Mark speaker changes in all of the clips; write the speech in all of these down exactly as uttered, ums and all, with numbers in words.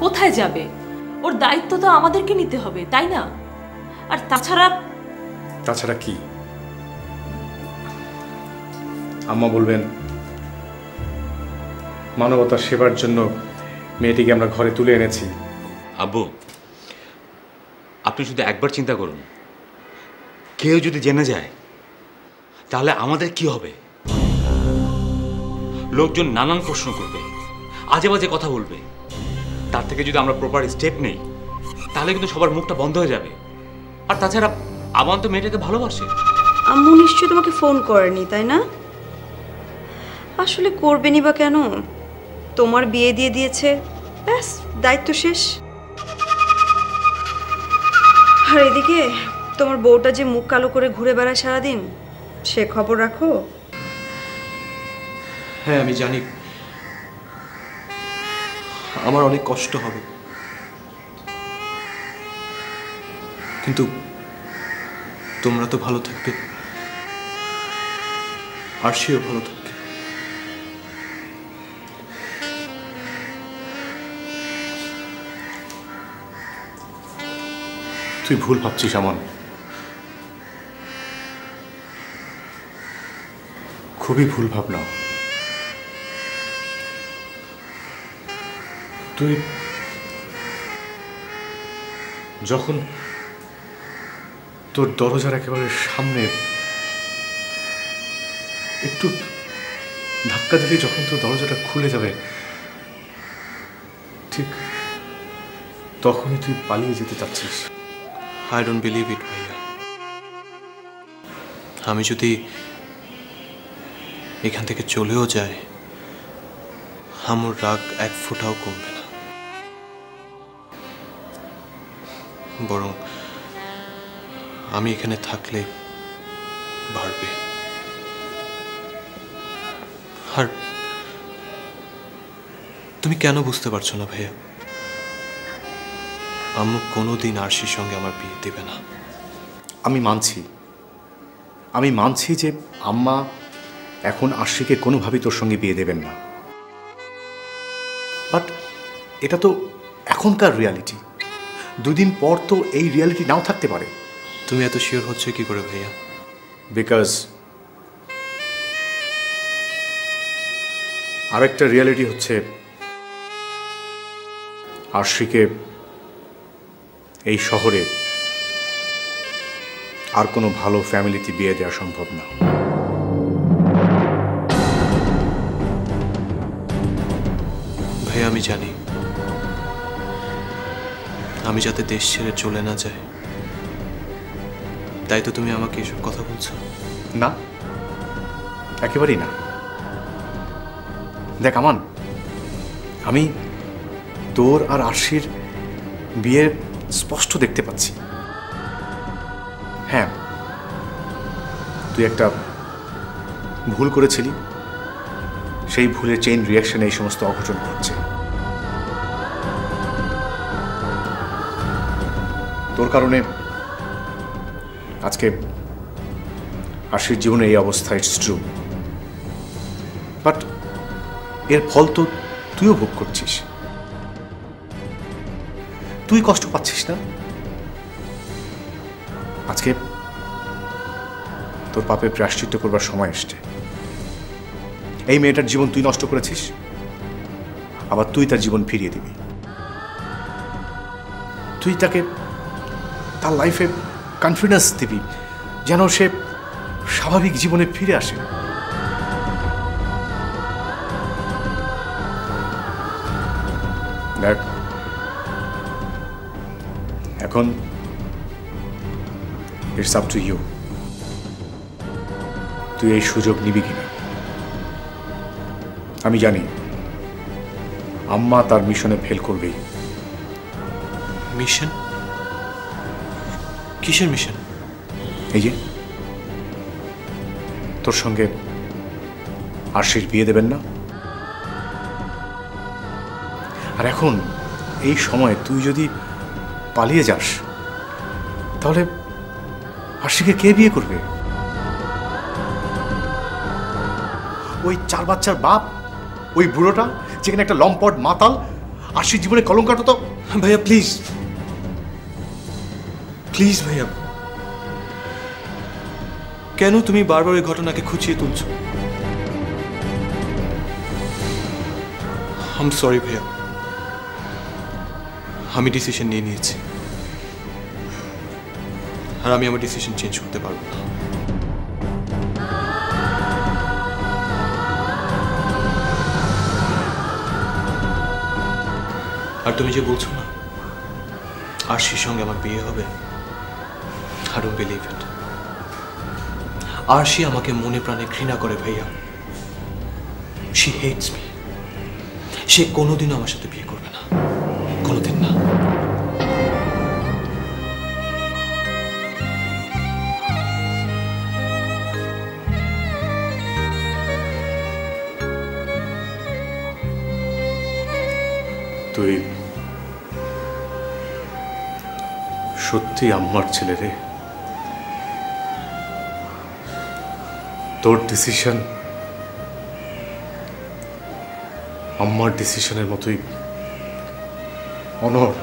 Speaker 1: কোথায় যাবে? ওর দায়িত্ব তো আমাদেরকে নিতে হবে, তাই না? আর তাছাড়া
Speaker 2: তাছাড়া কি? আম্মা বলবেন মানবতার সেবার জন্য মেয়েটিকে আমরা ঘরে তুলে এনেছি।
Speaker 3: আব্বু, আপনি শুধু একবার চিন্তা করুন, কেউ যদি জেনে যায় তাহলে আমাদের কি হবে? লোকজন নানান প্রশ্ন করবে, আজে বাজে কথা বলবে। তার থেকে যদি আমরা প্রপার স্টেপ নেই তাহলে কিন্তু সবার মুখটা বন্ধ হয়ে যাবে। আর তাছাড়া আমান তো মেয়েটাকে ভালোবাসে।
Speaker 4: আম্মু নিশ্চয়ই তোমাকে ফোন করেনি, তাই না? আসলে করবেনি বা কেন? তোমার বিয়ে দিয়ে দিয়েছে, ব্যাস দায়িত্ব শেষ। আর এদিকে তোমার বউটা যে মুখ কালো করে ঘুরে বেড়ায় সারাদিন, সে খবর রাখো।
Speaker 5: হ্যাঁ আমি জানি, আমার অনেক কষ্ট হবে, কিন্তু তোমরা তো ভালো থাকবে, আর সেও ভালো থাকবে।
Speaker 2: তুই ভুল ভাবছিস আমান, খুবই ভুল ভাবনা। তুই যখন তোর দরজার একেবারে সামনে একটু ধাক্কা দিলে যখন তোর দরজাটা খুলে যাবে, ঠিক তখনই তুই পালিয়ে যেতে চাচ্ছিস।
Speaker 5: আই ডোন্ট বিলিভ ইট ভাইয়া। আমি যদি এখান থেকে চলেও যাই, আমার রাগ এক ফোঁটাও কমবে না, বরং আমি এখানে থাকলে বাড়বে। আর তুমি কেন বুঝতে পারছো না ভাইয়া? আম্মু কোনোদিন আরশির সঙ্গে আমার বিয়ে দেবে না।
Speaker 2: আমি মানছি, আমি মানছি যে আম্মা এখন আরশিকে কোনোভাবেই তোর সঙ্গে বিয়ে দেবেন না, বাট এটা তো এখনকার রিয়ালিটি। দুদিন পর তো এই রিয়ালিটি নাও থাকতে পারে।
Speaker 5: তুমি এত শিওর হচ্ছে কি করে ভাইয়া?
Speaker 2: বিকজ আরেকটা রিয়ালিটি হচ্ছে আরশিকে এই শহরে আর কোনো ভালো ফ্যামিলিতে বিয়ে দেওয়া সম্ভব না।
Speaker 5: ভাইয়া আমি জানি, আমি যাতে দেশ ছেড়ে চলে না যাই, তাই তো তুমি আমাকে এসব কথা বলছো।
Speaker 2: না, একেবারেই না। দেখ আমান, আমি তোর আর আরশির বিয়ে স্পষ্ট দেখতে পাচ্ছি। হ্যাঁ, তুই একটা ভুল করেছিলি, সেই ভুলের চেইন রিয়াকশনে এই সমস্ত অঘটন ঘটছে। তোর কারণে আজকে আরশির জীবনে এই অবস্থা, ইটস ট্রু, বাট এর ফল তো তুইও ভোগ করছিস। তুই কষ্ট পাচ্ছিস না? আজকে তোর পাপের প্রায়শ্চিত্ত করবার সময় এসছে। এই মেয়েটার জীবন তুই নষ্ট করেছিস, আবার তুই তার জীবন ফিরিয়ে দিবি। তুই তাকে তার লাইফে কনফিডেন্স দিবি যেন সে স্বাভাবিক জীবনে ফিরে আসে। দেখ, এখন ইটস আপ টু ইউ, তুই এই সুযোগ নিবি কিনা। আমি জানি আম্মা তার মিশনে ফেল করবেই।
Speaker 5: মিশন? কিসের মিশন?
Speaker 2: এই যে তোর সঙ্গে আরশির বিয়ে দেবেন না, আর এখন এই সময় তুই যদি পালিয়ে যাস তাহলে আরশিকে কে বিয়ে করবে? ওই চার বাচ্চার বাপ, ওই বুড়োটা যেখানে একটা লম্পট মাতাল আশির জীবনে কলঙ্কাটা তো।
Speaker 5: ভাইয়া প্লিজ প্লিজ ভাইয়া, কেন তুমি বারবার ওই ঘটনাকে খুঁচিয়ে তুলছো? আম সরি ভাইয়া, আমি ডিসিশন নিয়ে নিয়েছি, আর আমি আমার ডিসিশন চেঞ্জ করতে পারবো না। আর তুমি যে বলছো না আরশির সঙ্গে আমার বিয়ে হবে, I don't believe it. আরশি আমাকে মনে প্রাণে ঘৃণা করে ভাইয়া। She hates me. সে কোনোদিনও আমার সাথে বিয়ে করবে না, কোনোদিন না।
Speaker 2: তুই সত্যি আম্মার ছেলে রে। তোর ডিসিশন আম্মার ডিসিশনের মতোই অনড়,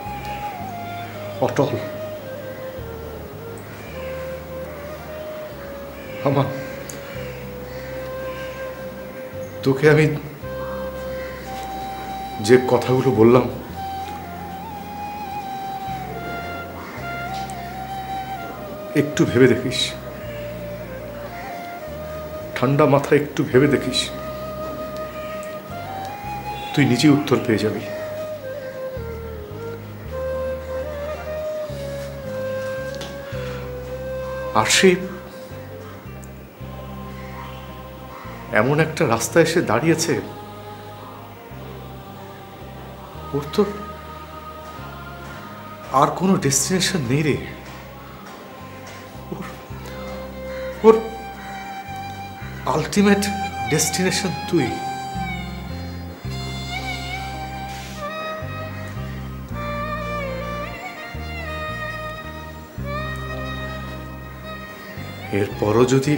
Speaker 2: অটল। আমার তোকে আমি যে কথাগুলো বললাম একটু ভেবে দেখিস, ঠান্ডা মাথায় একটু ভেবে দেখিস, তুই নিজেই উত্তর পেয়ে যাবি। আর সে এমন একটা রাস্তায় এসে দাঁড়িয়েছে, ওর তো আর কোনো ডেস্টিনেশন নেই রে। ওর আলটিমেট ডেস্টিনেশন তুই। এরপরও যদি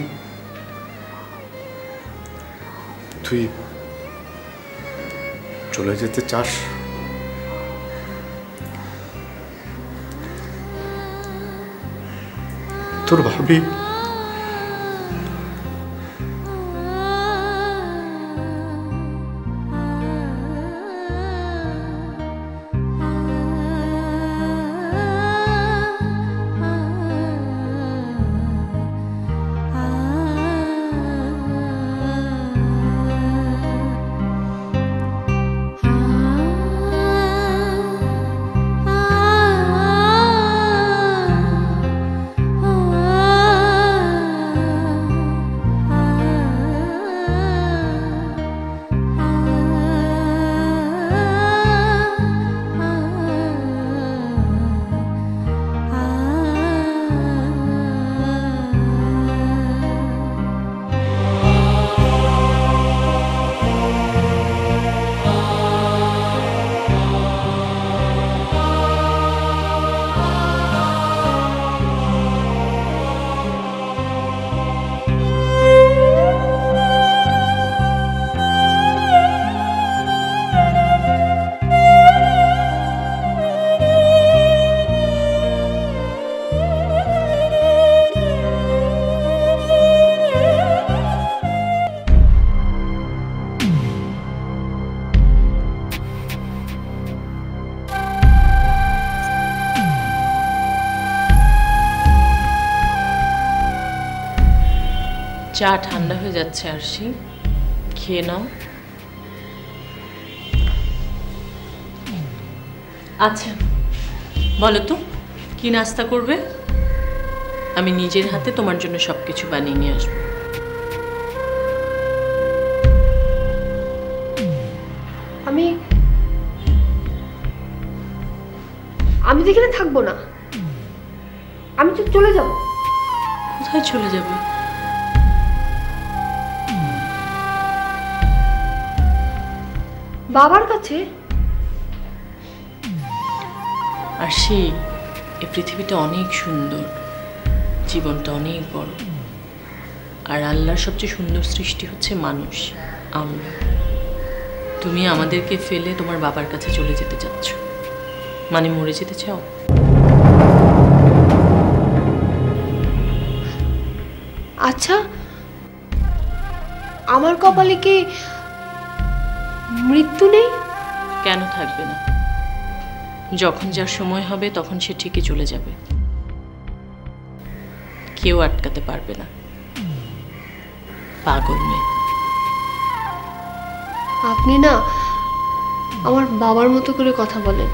Speaker 2: তুই চলে যেতে চাস, তোর ভাবি
Speaker 1: চা ঠান্ডা হয়ে যাচ্ছে, আরশি খেয়ে নাও। আচ্ছা বলো তো কি নাস্তা করবে? আমি নিজের হাতে তোমার জন্য সবকিছু বানিয়ে নিয়ে আসবো।
Speaker 6: আমি আমি তো এখানে থাকবো না, আমি তো চলে যাব।
Speaker 1: কোথায় চলে যাবে?
Speaker 6: বাবার কাছে।
Speaker 1: আরশি এই পৃথিবীটা অনেক সুন্দর, জীবনটা অনেক বড়, আর আল্লাহর সবচেয়ে সুন্দর সৃষ্টি হচ্ছে মানুষ, আমরা। তুমি আমাদেরকে ফেলে তোমার বাবার কাছে চলে যেতে চাচ্ছ, মানে মরে যেতে চাও?
Speaker 6: আচ্ছা, আমার কপালে কি মৃত্যু নেই?
Speaker 1: কেন থাকবে না? যখন যার সময় হবে তখন সে ঠিকই চলে যাবে, কেউ আটকাতে পারবে না। পাগল মেয়ে।
Speaker 6: আপনি না আমার বাবার মতো করে কথা বলেন।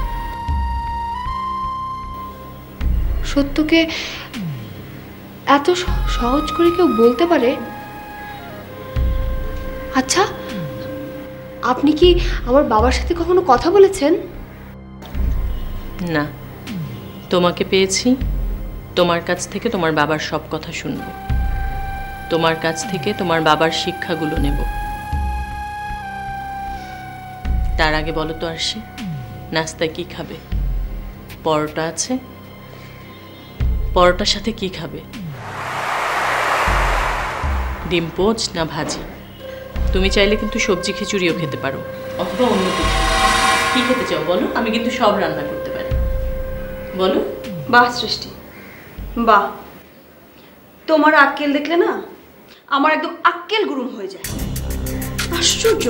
Speaker 6: সত্যকে এত সহজ করে কেউ বলতে পারে? আচ্ছা, আপনি কি আমার বাবার সাথে কখনো কথা বলেছেন?
Speaker 1: না, তোমাকে পেয়েছি, তোমার কাছ থেকে তোমার বাবার সব কথা শুনব, তোমার কাছ থেকে তোমার বাবার শিক্ষাগুলো নেব। তার আগে বলো তো আরশি, নাস্তায় কি খাবে? পরোটা আছে, পরোটার সাথে কি খাবে? ডিম পোচ না ভাজি? তুমি চাইলে কিন্তু সবজি খিচুড়িও খেতে পারো, অথবা অন্য কিছু। কি খেতে চাও বলো, আমি কিন্তু সব রান্না করতে পারি। বলো।
Speaker 4: বাহ সৃষ্টি, বাহ! তোমার আক্কেল দেখলে না আমার একদম আক্কেল গুরুম হয়ে যায়। আশ্চর্য,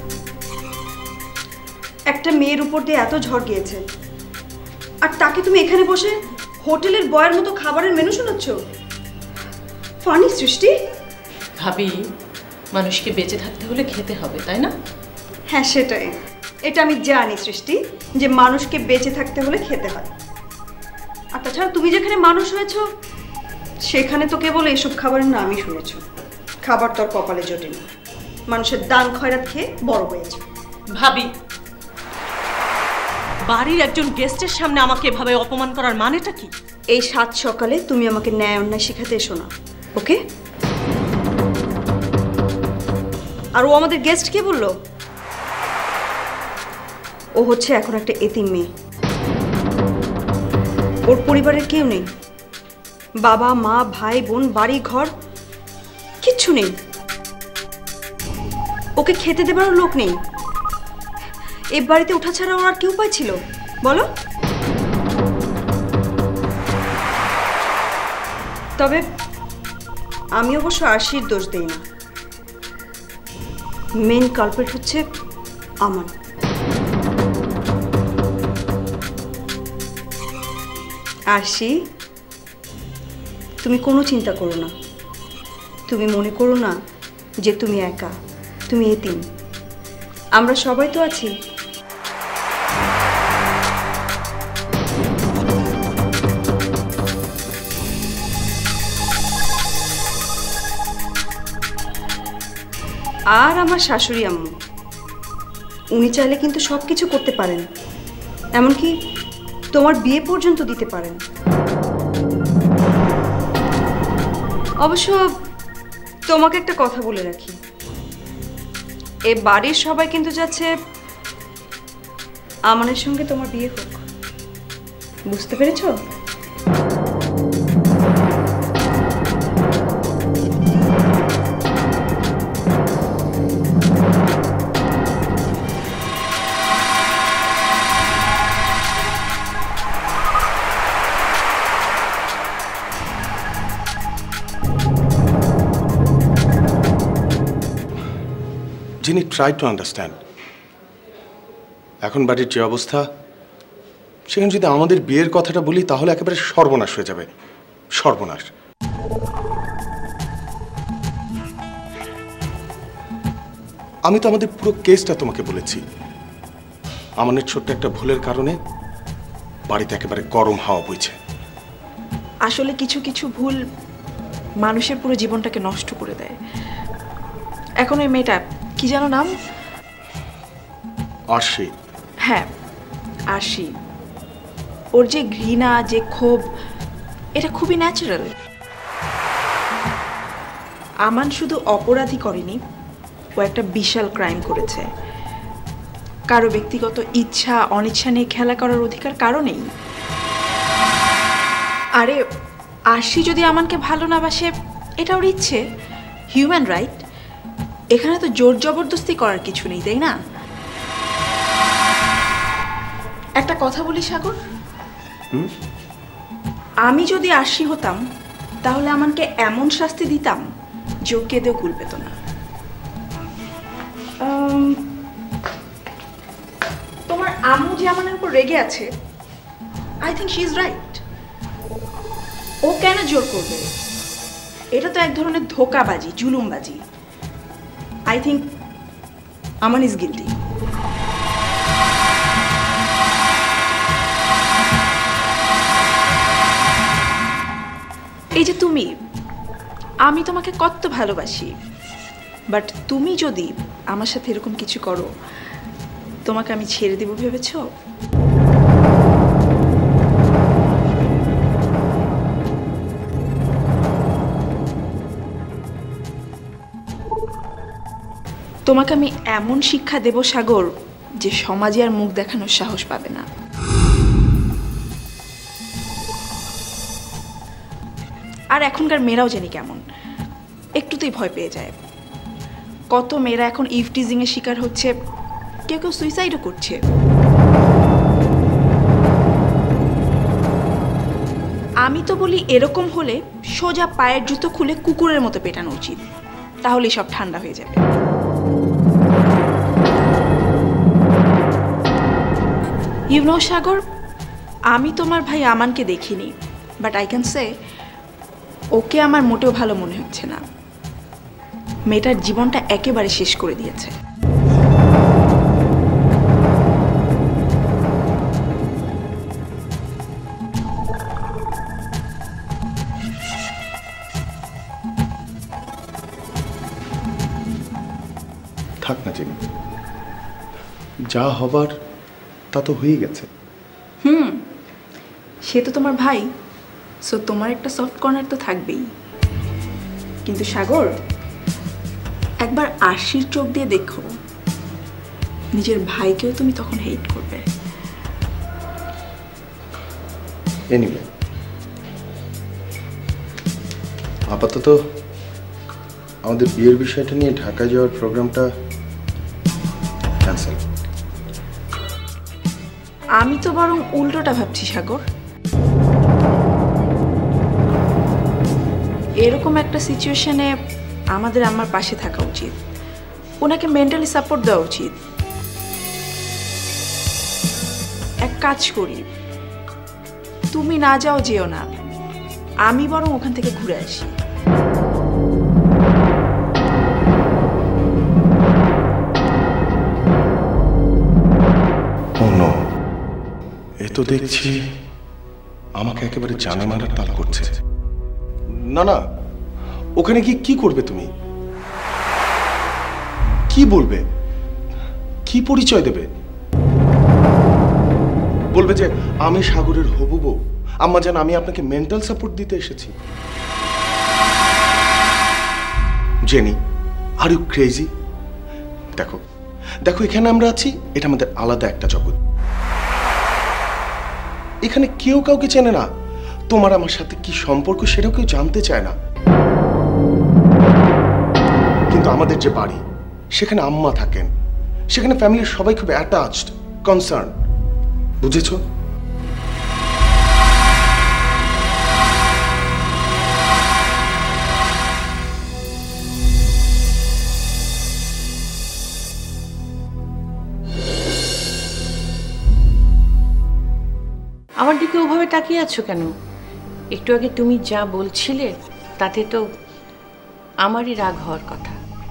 Speaker 4: একটা মেয়ের উপর দিয়ে এত ঝড় গিয়েছে, আর তাকে তুমি এখানে বসে হোটেলের বয়ের মতো খাবারের মেনু শোনাচ্ছ। ফানি সৃষ্টি।
Speaker 1: ভাবি, মানুষকে বেঁচে থাকতে হলে খেতে হবে, তাই না?
Speaker 4: হ্যাঁ সেটাই, এটা আমি জানি সৃষ্টি, যে মানুষকে বেঁচে থাকতে হলে খেতে হয়। আর তাছাড়া তুমি যেখানে মানুষ হয়েছ সেখানে তো কেবল এইসব খাবারের নামই শুনেছ। খাবার তোর কপালে জোটেনি, মানুষের দান খয়রাত খেয়ে বড় হয়েছে।
Speaker 1: ভাবি, বাড়ির একজন গেস্টের সামনে আমাকে এভাবে অপমান করার মানেটা কি?
Speaker 4: এই সাত সকালে তুমি আমাকে ন্যায় অন্যায় শেখাতে এসো না, ওকে? আর ও আমাদের গেস্ট কে বললো? ও হচ্ছে এখন একটা এতিম মেয়ে, ওর পরিবারের কেউ নেই, বাবা মা ভাই বোন বাড়ি ঘর কিচ্ছু নেই, ওকে খেতে দেবার লোক নেই। এ বাড়িতে ওঠা ছাড়া ওর আর কেউ পাইছিল বলো? তবে আমি অবশ্য আরশির দোষ দেই না, মেন কালপ্রিট হচ্ছে আমান। আরশি, তুমি কোনো চিন্তা করো না, তুমি মনে করো না যে তুমি একা, তুমি এতিম, আমরা সবাই তো আছি। আর আমার শাশুড়ি আম্মু, উনি চাইলে কিন্তু সব কিছু করতে পারেন, এমনকি তোমার বিয়ে পর্যন্ত দিতে পারেন। অবশ্য তোমাকে একটা কথা বলে রাখি, এ বাড়ির সবাই কিন্তু যাচ্ছে আমানের সঙ্গে তোমার বিয়ে হোক, বুঝতে পেরেছো?
Speaker 2: যিনি ট্রাই টু আন্ডারস্ট্যান্ড। এখন বাড়ির যে অবস্থা, সেখানে যদি আমাদের বিয়ের কথাটা বলি তাহলে একেবারে সর্বনাশ হয়ে যাবে, সর্বনাশ। আমি তো আমাদের পুরো কেসটা তোমাকে বলেছি। আমাদের ছোট্ট একটা ভুলের কারণে বাড়িতে একেবারে গরম হাওয়া বইছে।
Speaker 7: আসলে কিছু কিছু ভুল মানুষের পুরো জীবনটাকে নষ্ট করে দেয়। এখন ওই মেয়েটা কি যেন নাম?
Speaker 2: আরশি।
Speaker 7: হ্যাঁ আরশি, ওর যে ঘৃণা, যে ক্ষোভ, এটা খুবই ন্যাচারাল। আমান শুধু অপরাধী করেনি, ও একটা বিশাল ক্রাইম করেছে। কারো ব্যক্তিগত ইচ্ছা অনিচ্ছা নিয়ে খেলা করার অধিকার কারো নেই। আরে আরশি যদি আমানকে ভালো না বাসে, এটা ওর ইচ্ছে, হিউম্যান রাইট। এখানে তো জোর জবরদস্তি করার কিছু নেই, তাই না? একটা কথা বলি সাগর, আমি যদি আরশি হতাম তাহলে আমাকে এমন শাস্তি দিতাম যে ও কেঁদেও কুল পেত না। আম, তোমার আম্মু যে আমাদের উপর রেগে আছে, I think she is right. ও কেন জোর করবে? এটা তো এক ধরনের ধোকাবাজি, জুলুমবাজি। I think Aman is guilty. এই যে তুমি, আমি তোমাকে কত ভালোবাসি, বাট তুমি যদি আমার সাথে এরকম কিছু করো, তোমাকে আমি ছেড়ে দেব ভেবেছ? তোমাকে আমি এমন শিক্ষা দেব সাগর, যে সমাজে আর মুখ দেখানোর সাহস পাবে না। আর এখনকার মেয়েরাও জানি কেমন, একটুতেই ভয় পেয়ে যায়। কত মেয়েরা এখন ইভটিজিং এর শিকার হচ্ছে, কেউ কেউ সুইসাইডও করছে। আমি তো বলি এরকম হলে সোজা পায়ের জুতো খুলে কুকুরের মতো পেটানো উচিত, তাহলেই সব ঠান্ডা হয়ে যাবে। ইউ নো সাগর, আমি তোমার ভাই আমানকে দেখিনি, বাট আই ক্যান সে ওকে আমার মোটেও ভালো মনে হচ্ছে না। মেয়েটার জীবনটা একেবারে শেষ করে দিয়েছে।
Speaker 2: থাক না চিনি, যা হবার তা তো হয়ে গেছে।
Speaker 7: হুম, সে তো তোমার ভাই, সো তোমার একটা সফট কর্নার তো থাকবেই। কিন্তু সাগর, একবার আরশির চোখ দিয়ে দেখো, নিজের ভাইকেও তুমি তখন হেট করবে।
Speaker 2: এনিওয়ে, আপাতত আমাদের বিয়ের বিষয়টা নিয়ে ঢাকায় যাওয়ার প্রোগ্রামটা ক্যান্সেল।
Speaker 7: আমি তো বরং উল্টোটা ভাবছি সাগর। এরকম একটা সিচুয়েশনে আমাদের আমার পাশে থাকা উচিত, ওনাকে মেন্টালি সাপোর্ট দেওয়া উচিত। এক কাজ করি, তুমি না যাও, যেও না, আমি বরং ওখান থেকে ঘুরে আসি।
Speaker 2: এ তো দেখছি আমাকে একেবারে জানে মারার তাল করছে। না না, ওখানে কি কি করবে তুমি? কি বলবে? কি পরিচয় দেবে? বলবে যে আমি সাগরের হবু বউ, আম্মা জান আমি আপনাকে মেন্টাল সাপোর্ট দিতে এসেছি। Jenny, are you crazy? দেখো দেখো, এখানে আমরা আছি, এটা আমাদের আলাদা একটা জগৎ। এখানে কেউ কাউকে চেনে না। তোমার আমার সাথে কি সম্পর্ক সেটাও কেউ জানতে চায় না। কিন্তু আমাদের যে বাড়ি, সেখানে আম্মা থাকেন, সেখানে ফ্যামিলির সবাই খুব অ্যাটাচড, কনসার্ন। বুঝেছো?
Speaker 1: আমার দিকে ওভাবে তাকিয়ে আছো কেন? একটু আগে তুমি যা বলছিলে তাতে তো আমারই রাগ হওয়ার কথা।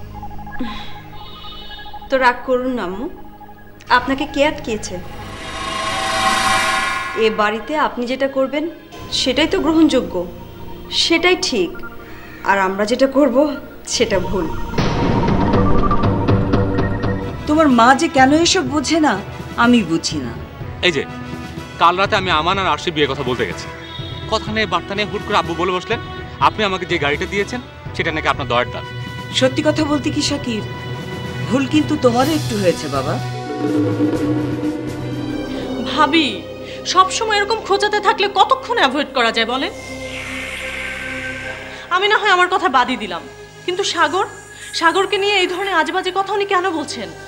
Speaker 4: তো রাগ করুন না আম্মু, আপনাকে কে আটকিয়েছে? এ বাড়িতে আপনি যেটা করবেন সেটাই তো গ্রহণযোগ্য, সেটাই ঠিক। আর আমরা যেটা করব সেটা ভুল।
Speaker 8: তোমার মা যে কেন এসব বোঝে না আমি বুঝি না।
Speaker 3: এই যে কাল রাতে আমি আমান আর আরশি বিয়ের কথা বলতে গেছি, কথা নেই বার্তা নেই, হুট করে আব্বু বলে বসলেন আপনি আমাকে যে গাড়িটা দিয়েছেন সেটা নাকি আপনার দয়ের দাম।
Speaker 8: সত্যি কথা বলতে কি শাকির, ভুল কিন্তু তোমারও একটু হয়েছে বাবা।
Speaker 1: ভাবি, সব সময় এরকম খোঁচাতে থাকলে কতক্ষণ অ্যাভয়েড করা যায় বলেন? আমি না হয় আমার কথা বাদই দিলাম, কিন্তু সাগর, সাগরকে নিয়ে এই ধরনের আজেবাজে কথা উনি কেন বলছেন?